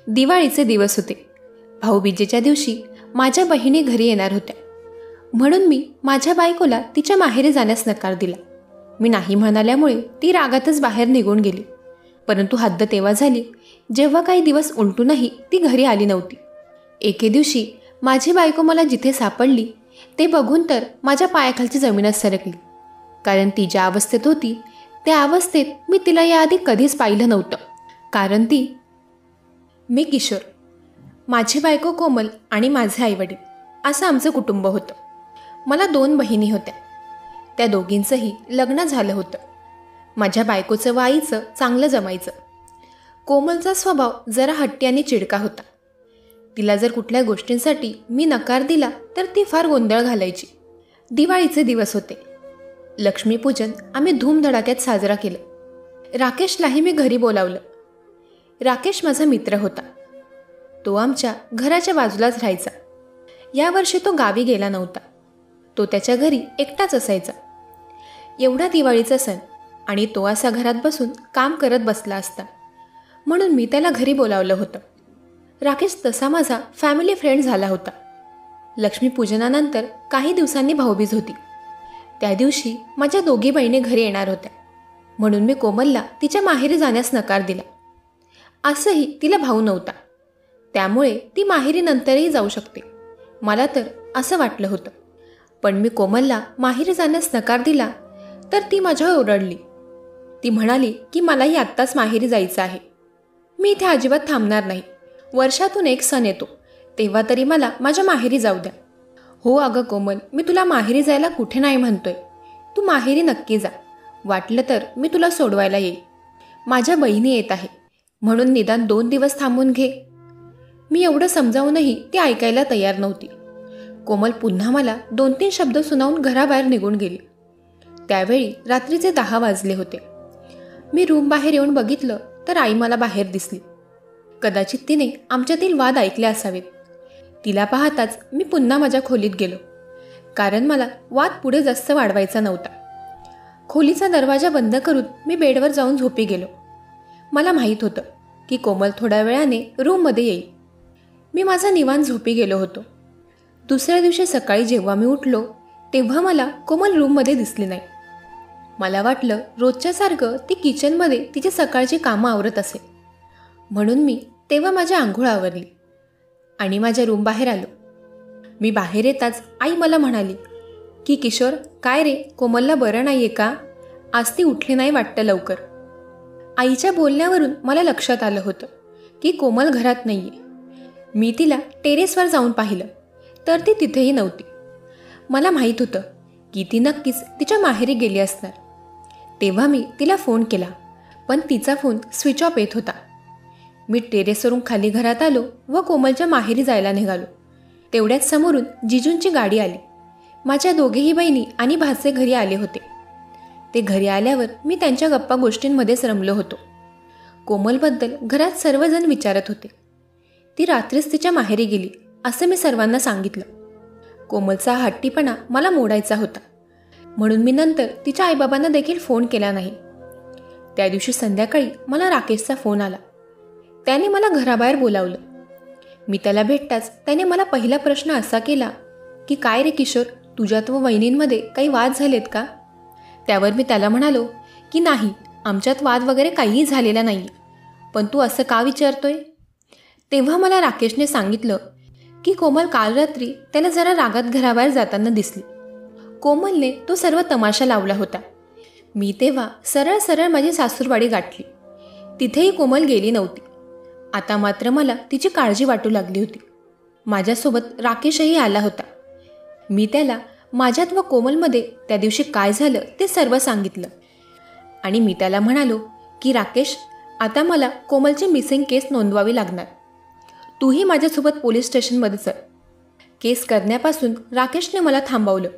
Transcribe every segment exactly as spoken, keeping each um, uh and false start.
दिवाळीचे दिवस होते. भाऊबीजेच्या दिवशी माझ्या बहिणी घरी येणार होत्या, म्हणून मी माझ्या बायकोला तिच्या माहेरी जाण्यास नकार दिला. मी नाही म्हणाल्यामुळे ती रागातच बाहेर निघून गेली. परंतु हद्द तेव्हा झाली जेव्हा काही दिवस उलटूनही ती घरी आली नव्हती. एके दिवशी माझी बायको मला जिथे सापडली ते बघून तर माझ्या पायाखालची जमीनच सरकली. कारण ती ज्या अवस्थेत होती त्या अवस्थेत मी तिला याआधी कधीच पाहिलं नव्हतं. कारण ती मी किशोर, माझी बायको कोमल आणि माझे आईवडील असं आमचं कुटुंब होतं. मला दोन बहिणी होत्या. त्या दोघींचंही लग्न झालं होतं. माझ्या बायकोचं व आईचं चांगलं जमायचं. कोमलचा स्वभाव जरा हट्टी आणि चिडका होता. तिला जर कुठल्या गोष्टींसाठी मी नकार दिला तर ती फार गोंधळ घालायची. दिवाळीचे दिवस होते. लक्ष्मीपूजन आम्ही धूमधडाक्यात साजरा केलं. राकेशलाही मी घरी बोलावलं. राकेश माझा मित्र होता. तो आमच्या घराच्या बाजूलाच राहायचा. यावर्षी तो गावी गेला नव्हता. तो त्याच्या घरी एकटाच असायचा. एवढा दिवाळीचा सण आणि तो असा घरात बसून काम करत बसला असता, म्हणून मी त्याला घरी बोलावलं होतं. राकेश तसा माझा फॅमिली फ्रेंड झाला होता. लक्ष्मीपूजनानंतर काही दिवसांनी भाऊबीज होती. त्या दिवशी माझ्या दोघी बहिणी घरी येणार होत्या, म्हणून मी कोमलला तिच्या माहेरी जाण्यास नकार दिला. असंही तिला भाऊ नव्हता, त्यामुळे ती माहेरी नंतरही जाऊ शकते, मला तर असं वाटलं होतं. पण मी कोमलला माहेरी जाण्यास नकार दिला तर ती माझ्यावर ओरडली. ती म्हणाली की मलाही आत्ताच माहेरी जायचं आहे. मी इथे अजिबात थांबणार नाही. वर्षातून एक सण येतो, तेव्हा तरी मला माझ्या माहेरी जाऊ द्या. हो अगं कोमल, मी तुला माहेरी जायला कुठे नाही म्हणतोय. तू माहेरी नक्की जा. वाटलं तर मी तुला सोडवायला येईल. माझ्या बहिणी येत आहे, म्हणून निदान दोन दिवस थांबून घे. मी एवढं समजावूनही ती ऐकायला तयार नव्हती. कोमल पुन्हा मला दोन तीन शब्द सुनावून घराबाहेर निघून गेली. त्यावेळी रात्रीचे दहा वाजले होते. मी रूम बाहेर येऊन बघितलं तर आई मला बाहेर दिसली. कदाचित तिने आमच्यातील वाद ऐकले असावेत. तिला पाहताच मी पुन्हा माझ्या खोलीत गेलो, कारण मला वाद पुढे जास्त वाढवायचा नव्हता. खोलीचा दरवाजा बंद करून मी बेडवर जाऊन झोपी गेलो. मला माहीत होतं की कोमल थोड्या वेळाने रूममध्ये येईल. मी माझा निवांत झोपी गेलो होतो. दुसऱ्या दिवशी सकाळी जेव्हा मी उठलो तेव्हा मला कोमल रूममध्ये दिसली नाही. मला वाटलं रोजच्यासारखं ती किचनमध्ये तिची सकाळची कामं आवरत असेल, म्हणून मी तेव्हा माझी आंघोळ आवरली आणि माझ्या रूम बाहेर आलो. मी बाहेर येताच आई मला म्हणाली की किशोर, काय रे, कोमलला बरं नाही आहे का? आज ती उठली नाही वाटतं लवकर. आईच्या बोलण्यावरून मला लक्षात आलं होतं की कोमल घरात नाही आहे. मी तिला टेरेसवर जाऊन पाहिलं तर ती तिथेही नव्हती. मला माहीत होतं की ती नक्कीच तिच्या माहेरी गेली असणार. तेव्हा मी तिला फोन केला, पण तिचा फोन स्विच ऑफ येत होता. मी टेरेसवरून खाली घरात आलो व कोमलच्या माहेरी जायला निघालो. तेवढ्याच समोरून जिजूंची गाडी आली. माझ्या दोघेही बहिणी आणि भाचे घरी आले होते. ते घरी आल्यावर मी त्यांच्या गप्पा गोष्टींमध्येच रमलो होतो. कोमलबद्दल घरात सर्वजण विचारत होते. ती रात्रीच तिच्या माहेरी गेली असं मी सर्वांना सांगितलं. कोमलचा हट्टीपणा मला मोडायचा होता, म्हणून मी नंतर तिच्या आईबाबांना देखील फोन केला नाही. त्या दिवशी संध्याकाळी मला राकेशचा फोन आला. त्याने मला घराबाहेर बोलावलं. मी त्याला भेटताच त्याने मला पहिला प्रश्न असा केला की काय रे किशोर, तुझ्यात व वहिनींमध्ये काही वाद झालेत का? त्यावर मी त्याला म्हणालो की नाही, आमच्यात वाद वगैरे काहीही झालेला नाही, पण तू असं का विचारतोय? तेव्हा मला राकेशने सांगितलं की कोमल काल रात्री त्याला जरा रागात घराबाहेर जाताना दिसली. कोमलने तो सर्व तमाशा लावला होता. मी तेव्हा सरळ सरळ माझी सासूरवाडी गाठली. तिथेही कोमल गेली नव्हती. आता मात्र मला तिची काळजी वाटू लागली होती. माझ्यासोबत राकेशही आला होता. मी त्याला माझ्यात व कोमलमध्ये त्या दिवशी काय झालं ते सर्व सांगितलं आणि मी त्याला म्हणालो की राकेश, आता मला कोमलची मिसिंग केस नोंदवावी लागणार. तूही माझ्यासोबत पोलीस स्टेशनमध्ये चल. केस करण्यापासून राकेशने मला थांबवलं.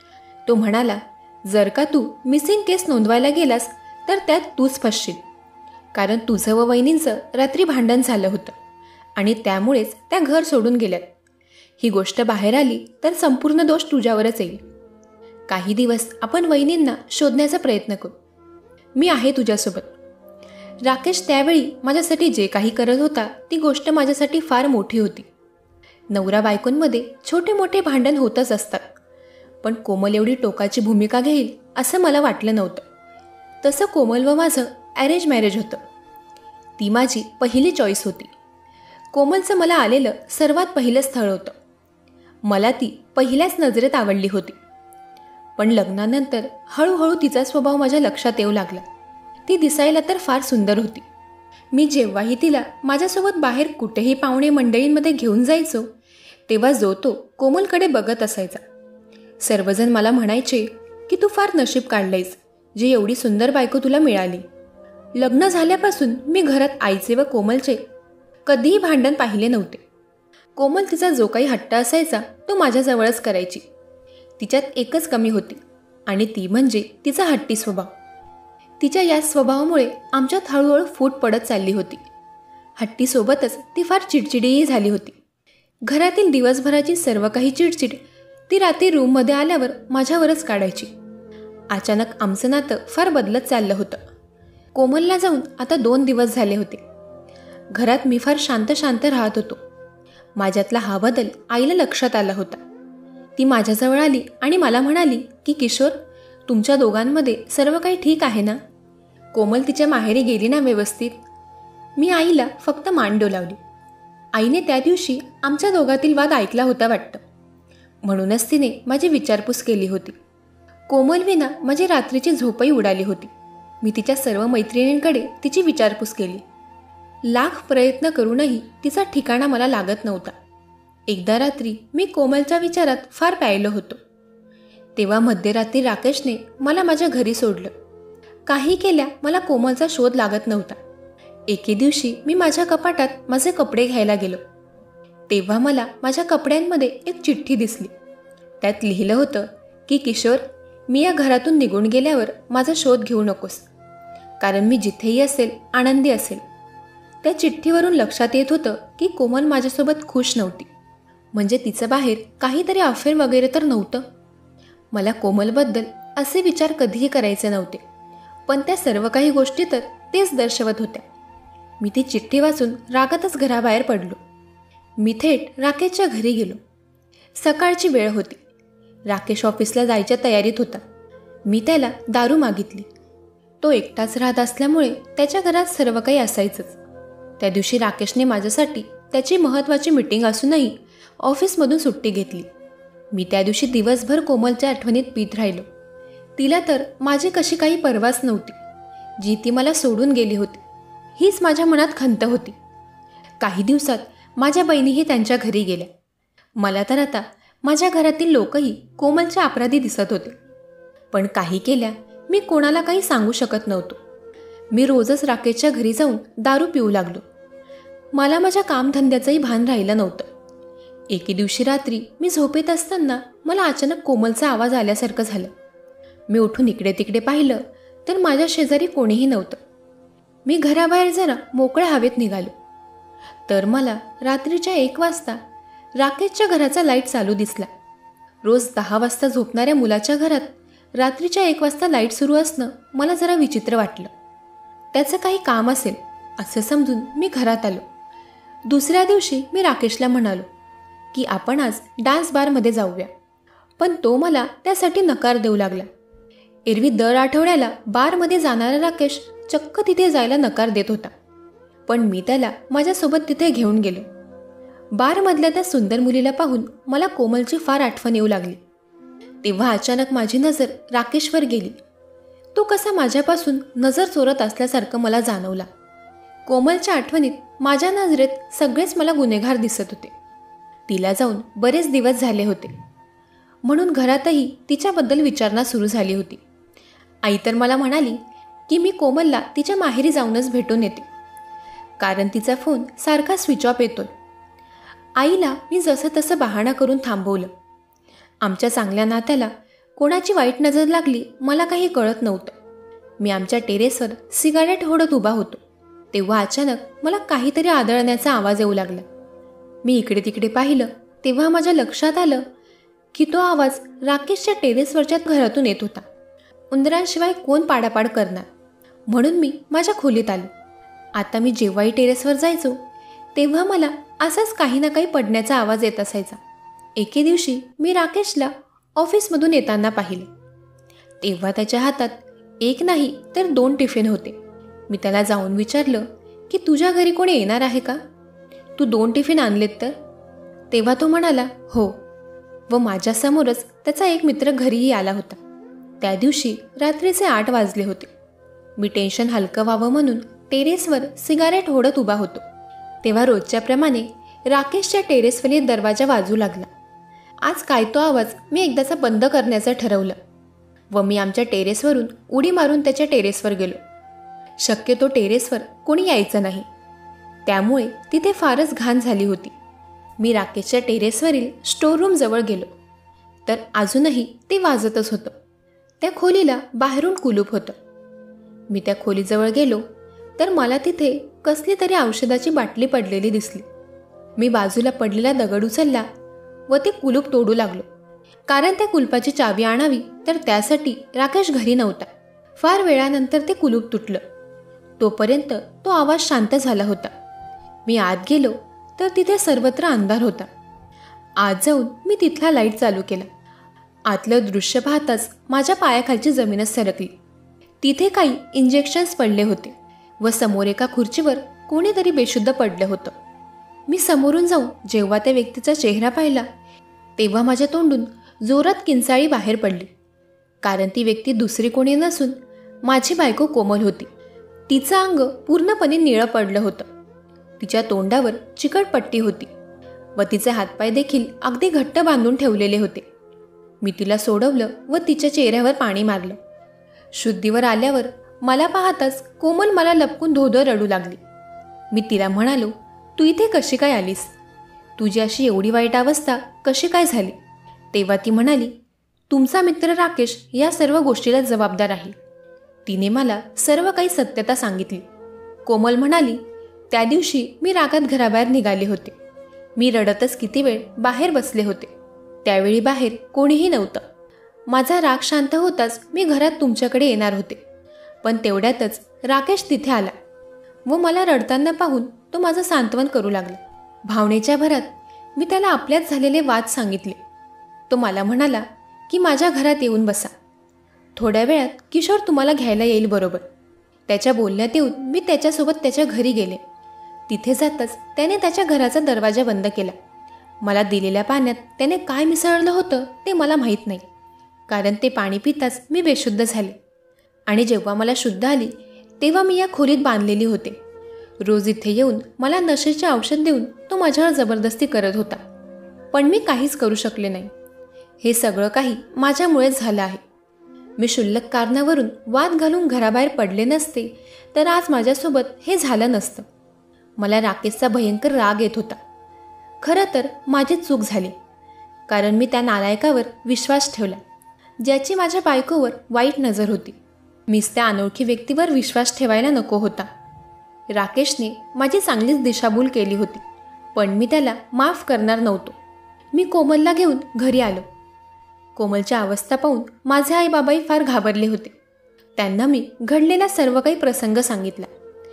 तो म्हणाला, जर का तू मिसिंग केस नोंदवायला गेलास तर त्यात तूच फसशील, कारण तुझं व वहिनींचं रात्री भांडण झालं होतं आणि त्यामुळेच त्या घर सोडून गेल्यात. ही गोष्ट बाहेर आली तर संपूर्ण दोष तुझ्यावरच येईल. काही दिवस आपण वहिनींना शोधण्याचा प्रयत्न करू. मी आहे तुझ्यासोबत. राकेश त्यावेळी माझ्यासाठी जे काही करत होता ती गोष्ट माझ्यासाठी फार मोठी होती. नवरा बायकोंमध्ये छोटे मोठे भांडण होतच असतात, पण कोमल एवढी टोकाची भूमिका घेईल असं मला वाटलं नव्हतं. तसं कोमल व माझं ॲरेंज मॅरेज होतं. ती माझी पहिली चॉईस होती. कोमलचं मला आलेलं सर्वात पहिलं स्थळ होतं. मला ती पहिल्याच नजरेत आवडली होती. पण लग्नानंतर हळूहळू तिचा स्वभाव माझ्या लक्षात येऊ लागला. ती दिसायला तर फार सुंदर होती. मी जेव्हाही तिला माझ्यासोबत बाहेर कुठेही पाहुणे मंडळींमध्ये घेऊन जायचो तेव्हा जो तो कोमलकडे बघत असायचा. सर्वजण मला म्हणायचे की तू फार नशीब काढलंयस, जी एवढी सुंदर बायको तुला मिळाली. लग्न झाल्यापासून मी घरात आईचे व कोमलचे कधीही भांडण पाहिले नव्हते. कोमल तिचा जो काही हट्ट असायचा तो माझ्याजवळच करायची. तिच्यात एकच कमी होती आणि ती म्हणजे तिचा हट्टी स्वभाव. तिच्या या स्वभावामुळे आमच्यात हळूहळू फूट पडत चालली होती. हट्टीसोबतच ती फार चिडचिडीही झाली होती. घरातील दिवसभराची सर्व काही चिडचिड ती रात्री रूममध्ये आल्यावर माझ्यावरच काढायची. अचानक आमचं नातं फार बदलत चाललं होतं. कोमलला जाऊन आता दोन दिवस झाले होते. घरात मी फार शांत शांत राहत होतो. माझ्यातला हा बदल आईला लक्षात आला होता. ती माझ्याजवळ आली आणि मला म्हणाली की किशोर, तुमच्या दोघांमध्ये सर्व काही ठीक आहे ना? कोमल तिच्या माहेरी गेली ना व्यवस्थित? मी आईला फक्त मान डोलावली. आईने त्या दिवशी आमच्या दोघातील वाद ऐकला होता वाटतं, म्हणूनच तिने माझी विचारपूस केली होती. कोमल विना माझी रात्रीची झोपही उडाली होती. मी तिच्या सर्व मैत्रिणींकडे तिची विचारपूस केली. लाख प्रयत्न करूनही तिचा ठिकाणा मला लागत नव्हता. एकदा रात्री मी कोमलच्या विचारात फार प्यायलो होतो. तेव्हा मध्यरात्री राकेशने मला माझ्या घरी सोडलं. काही केल्या मला कोमलचा शोध लागत नव्हता. एके दिवशी मी माझ्या कपाटात माझे कपडे घ्यायला गेलो. तेव्हा मला माझ्या कपड्यांमध्ये एक चिठ्ठी दिसली. त्यात लिहिलं होतं की किशोर, मी या घरातून निघून गेल्यावर माझा शोध घेऊ नकोस, कारण मी जिथेही असेल आनंदी असेल. त्या चिठ्ठीवरून लक्षात येत होतं की कोमल माझ्यासोबत खुश नव्हती. म्हणजे तिचं बाहेर काहीतरी अफेअर वगैरे तर नव्हतं. मला कोमलबद्दल असे विचार कधीही करायचे नव्हते, पण त्या सर्व काही गोष्टी तर तेच दर्शवत होत्या. मी ती चिठ्ठी वाचून रागातच घराबाहेर पडलो. मी थेट राकेशच्या घरी गेलो. सकाळची वेळ होती. राकेश ऑफिसला जायच्या तयारीत होता. मी त्याला दारू मागितली. तो एकटाच राहत असल्यामुळे त्याच्या घरात सर्व काही असायचंच. त्या दिवशी राकेशने माझ्यासाठी त्याची महत्त्वाची मीटिंग असूनही ऑफिसमधून सुट्टी घेतली. मी त्या दिवशी दिवसभर कोमलच्या आठवणीत पीत राहिलो. तिला तर माझी कशी काही पर्वाच नव्हती, जी ती मला सोडून गेली होती. हीच माझ्या मनात खंत होती. काही दिवसात माझ्या बहिणीही त्यांच्या घरी गेल्या. मला तर आता माझ्या घरातील लोकही कोमलच्या अपराधी दिसत होते. पण काही केल्या मी कोणाला काही सांगू शकत नव्हतो. मी रोजच राकेशच्या घरी जाऊन दारू पिऊ लागलो. मला माझ्या कामधंद्याचंही भान राहिलं नव्हतं. एके दिवशी रात्री मी झोपेत असताना मला अचानक कोमलचा आवाज आल्यासारखं झालं. मी उठून इकडे तिकडे पाहिलं तर माझ्या शेजारी कोणीही नव्हतं. मी घराबाहेर जरा मोकळ्या हवेत निघालो तर मला रात्रीच्या एक वाजता राकेशच्या घराचा लाईट चालू दिसला. रोज दहा वाजता झोपणाऱ्या मुलाच्या घरात रात्रीच्या एक वाजता लाईट सुरू असणं मला जरा विचित्र वाटलं. त्याचं काही काम असेल असं समजून मी घरात आलो. दुसऱ्या दिवशी मी राकेशला म्हणालो की आपण आज डान्स बारमध्ये जाऊया, पण तो मला त्यासाठी नकार देऊ लागला. एरवी दर आठवड्याला बारमध्ये जाणारा राकेश चक्क तिथे जायला नकार देत होता, पण मी त्याला माझ्यासोबत तिथे घेऊन गेलो. बारमधल्या त्या सुंदर मुलीला पाहून मला कोमलची फार आठवण येऊ लागली. तेव्हा अचानक माझी नजर राकेशवर गेली. तो कसा माझ्यापासून नजर चोरत असल्यासारखं मला जाणवला. कोमलच्या आठवणीत माझ्या नजरेत सगळेच मला गुन्हेगार दिसत होते. तिला जाऊन बरेच दिवस झाले होते, म्हणून घरातही तिच्याबद्दल विचारणा सुरू झाली होती. आई तर मला म्हणाली की मी कोमलला तिच्या माहेरी जाऊनच भेटून येते, कारण तिचा फोन सारखा स्विच ऑफ येतोय. आईला मी जसं तसं बहाणा करून थांबवलं. आमच्या चांगल्या नात्याला कोणाची वाईट नजर लागली मला काही कळत नव्हतं. मी आमच्या टेरेसवर सिगारेट ओढत उभा होतो. तेव्हा अचानक मला काहीतरी आदळण्याचा आवाज येऊ लागला. मी इकडे तिकडे पाहिलं तेव्हा माझ्या लक्षात आलं की तो आवाज राकेशच्या टेरेसवरच्या घरातून येत होता. उंदरांशिवाय कोण पाडापाड करणार, म्हणून मी माझ्या खोलीत आलो. आता मी जेव्हाही टेरेसवर जायचो तेव्हा मला असाच काही ना काही पडण्याचा आवाज येत असायचा. एके दिवशी मी राकेशला ऑफिसमधून येताना पाहिले. तेव्हा त्याच्या हातात एक नाही तर दोन टिफिन होते. मी त्याला जाऊन विचारलं की तुझ्या घरी कोणी येणार आहे का? तू दोन टिफिन आणलेत तर? तेव्हा तो म्हणाला हो. व माझ्यासमोरच त्याचा एक मित्र घरीही आला होता. त्या दिवशी रात्रीचे आठ वाजले होते. मी टेन्शन हलकं व्हावं म्हणून टेरेसवर सिगारेट ओढत उभा होतो. तेव्हा रोजच्याप्रमाणे राकेशच्या टेरेसवरील दरवाजा वाजू लागला. आज काय तो आवाज मी एकदाचा बंद करण्याचं ठरवलं व मी आमच्या टेरेसवरून उडी मारून त्याच्या टेरेसवर गेलो. शक्यतो टेरेसवर कोणी यायचं नाही, त्यामुळे तिथे फारच घाण झाली होती. मी राकेशच्या टेरेसवरील स्टोअररूमजवळ गेलो तर अजूनही ते वाजतच होतं. त्या खोलीला बाहेरून कुलूप होतं. मी त्या खोलीजवळ गेलो तर मला तिथे कसली तरी औषधाची बाटली पडलेली दिसली. मी बाजूला पडलेला दगड उचलला व ते कुलूप तोडू लागलो, कारण त्या कुलपाची चावी आणावी तर त्यासाठी राकेश घरी नव्हता. फार वेळानंतर ते कुलूप तुटलं. तोपर्यंत तो आवाज शांत झाला होता. मी आत गेलो तर तिथे सर्वत्र अंधार होता. आत जाऊन मी तिथला लाईट चालू केला. आतलं दृश्य पाहताच माझ्या पायाखालची जमीनच सरकली. तिथे काही इंजेक्शन्स पडले होते व समोर एका खुर्चीवर कोणीतरी बेशुद्ध पडलं होतं. मी समोरून जाऊन जेव्हा त्या व्यक्तीचा चेहरा पाहिला तेव्हा माझ्या तोंडून जोरात किंचाळी बाहेर पडली, कारण ती व्यक्ती दुसरी कोणी नसून माझी बायको कोमल होती. तिचं अंग पूर्णपणे निळं पडलं होतं. तिच्या तोंडावर चिकट पट्टी होती व तिचे हातपाय देखील अगदी घट्ट बांधून ठेवलेले होते. मी तिला सोडवलं व तिच्या चेहऱ्यावर पाणी मारलं. शुद्धीवर आल्यावर मला पाहताच कोमल मला लपकून धोधो रडू लागली. मी तिला म्हणालो, तू इथे कशी काय आलीस? तुझी अशी एवढी वाईट अवस्था कशी काय झाली? तेव्हा ती म्हणाली, तुमचा मित्र राकेश या सर्व गोष्टीला जबाबदार आहे. तिने मला सर्व काही सत्यता सांगितली. कोमल म्हणाली, त्या दिवशी मी रागात घराबाहेर निघाले होते. मी रडतच किती वेळ बाहेर बसले होते. त्यावेळी बाहेर कोणीही नव्हतं. माझा राग शांत होताच मी घरात तुमच्याकडे येणार होते, पण तेवढ्यातच राकेश तिथे आला व मला रडताना पाहून तो माझं सांत्वन करू लागला. भावनेच्या भरात मी त्याला आपल्यात झालेले वाद सांगितले. तो मला म्हणाला की माझ्या घरात येऊन बसा. थोड्या वेळात किशोर तुम्हाला घ्यायला येईल बरोबर. त्याच्या बोलण्यात येऊन मी त्याच्यासोबत त्याच्या घरी गेले. तिथे जाताच त्याने त्याच्या घराचा दरवाजा बंद केला. मला दिलेल्या पाण्यात त्याने काय मिसळलं होतं ते मला माहीत नाही, कारण ते पाणी पिताच मी बेशुद्ध झाले आणि जेव्हा मला शुद्ध आली तेव्हा मी या खोलीत बांधलेली होते. रोज इथे येऊन मला नशेचे औषध देऊन तो माझ्यावर जबरदस्ती करत होता, पण मी काहीच करू शकले नाही. हे सगळं काही माझ्यामुळेच झालं आहे. मी क्षुल्लक कारणावरून वाद घालून घराबाहेर पडले नसते तर आज माझ्यासोबत हे झालं नसतं. मला राकेशचा भयंकर राग येत होता. खरं तर माझी चूक झाली, कारण मी त्या नालायकावर विश्वास ठेवला ज्याची माझ्या बायकोवर वाईट नजर होती. मीच त्या अनोळखी व्यक्तीवर विश्वास ठेवायला नको होता. राकेशने माझी चांगलीच दिशाभूल केली होती, पण मी त्याला माफ करणार नव्हतो. मी कोमलला घेऊन घरी आलो. कोमलच्या अवस्था पाहून माझे आई बाबाही फार घाबरले होते. त्यांना मी घडलेला सर्व काही प्रसंग सांगितला.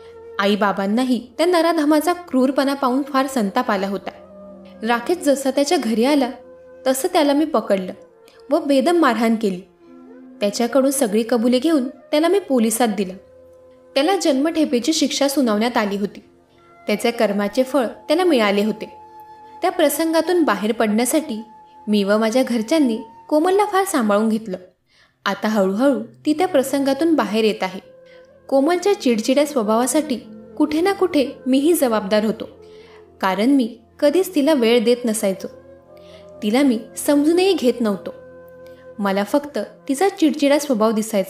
आई बाबांनाही त्या नराधमाचा क्रूरपणा पाहून फार संताप आला होता. राकेश जसा त्याच्या घरी आला तसं त्याला मी पकडलं व बेदम मारहाण केली. त्याच्याकडून सगळी कबुली घेऊन त्याला मी पोलिसात दिलं. त्याला जन्मठेपेची शिक्षा सुनावण्यात आली होती. त्याचे कर्माचे फळ त्याला मिळाले होते. त्या प्रसंगातून बाहेर पडण्यासाठी मी व माझ्या घरच्यांनी कोमलला फार सांभाळून घेतलं. आता हळूहळू ती त्या प्रसंगातून बाहेर येत आहे. कोमलच्या चिडचिड्या स्वभावासाठी कुठे ना कुठे मीही जबाबदार होतो, कारण मी कधीच तिला वेळ देत नसायचो. तिला मी समजूनही घेत नव्हतो. मला फक्त तिचा चिडचिडा स्वभाव दिसायचा,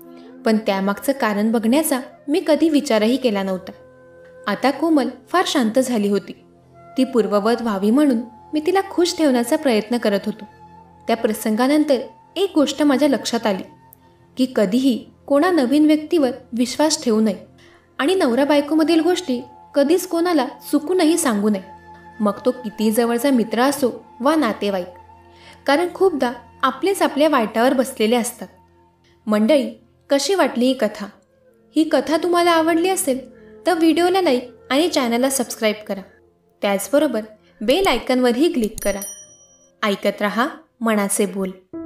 पण त्यामागचं कारण बघण्याचा मी कधी विचारही केला नव्हता. आता कोमल फार शांत झाली होती. ती पूर्ववत व्हावी म्हणून मी तिला खुश ठेवण्याचा प्रयत्न करत होतो. त्या प्रसंगानंतर एक गोष्ट माझ्या लक्षात आली की कधीही कोणा नवीन व्यक्तीवर विश्वास ठेवू नये आणि नवरा बायकोमधील गोष्टी कधीच कोणाला चुकूनही सांगू नये, मग तो किती जवळचा मित्र असो वा नातेवाईक, कारण खूपदा आपलेच आपल्या वाईटावर बसलेले असतात. मंडळी, कशी वाटली ही कथा? ही कथा तुम्हाला आवडली असेल तर व्हिडिओला लाईक आणि चॅनलला सबस्क्राईब करा. त्याचबरोबर बेल आयकॉनवरही क्लिक करा. ऐकत रहा मनाचे बोल.